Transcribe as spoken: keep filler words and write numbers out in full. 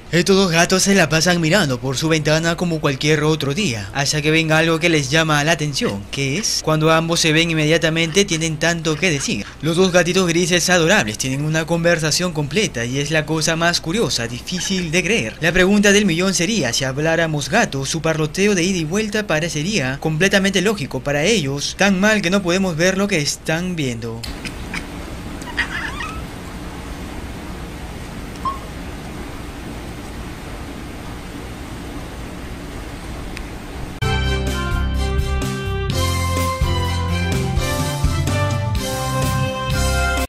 Estos dos gatos se la pasan mirando por su ventana como cualquier otro día, hasta que ven algo que les llama la atención, que es cuando ambos se ven inmediatamente tienen tanto que decir. Los dos gatitos grises adorables tienen una conversación completa y es la cosa más curiosa, difícil de creer. La pregunta del millón sería, si habláramos gatos, su parloteo de ida y vuelta parecería completamente lógico para ellos, tan mal que no podemos ver lo que están viendo.